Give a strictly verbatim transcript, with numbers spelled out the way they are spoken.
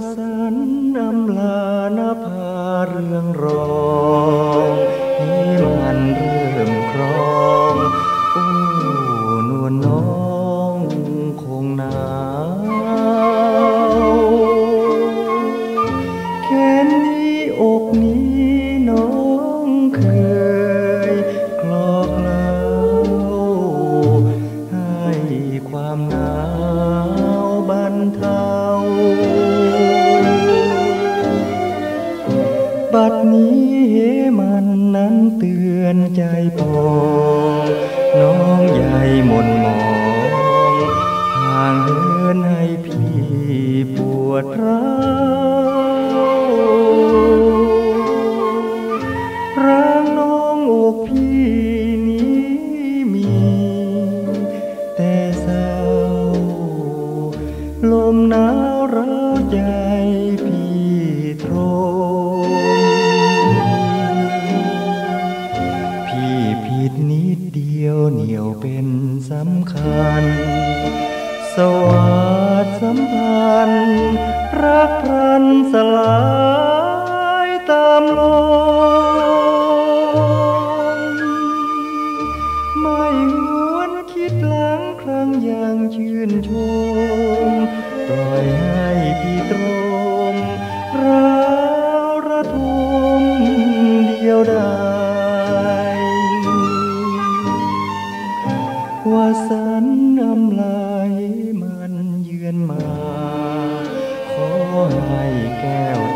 สันอำลานภาเรืองรองให้มันเริ่มครองโอ้นวลน้องคงหนาวแค่นี้อกนี้น้องเคยคลอกเล่าให้ความหนาวบรรเทาบัดนี้เหมันนั้นเตือนใจปองน้องใหญ่หม่นหมองห่างเหินให้พี่ปวดร้าวร่างน้องอกพี่นี้มีแต่เศร้าลมหนาวร้าวใจพี่โทรผิดนิดเดียวเหนียวเป็นสำคัญสวัสดิ์สัมพันธ์รักพรันสลายตามลมไม่หวนคิดหลังครั้งยังชื่นชมปล่อยให้พี่ตรมร้าวระทมเดียวดายว่าสันอำลายมันเยือนมาขอให้แก้ว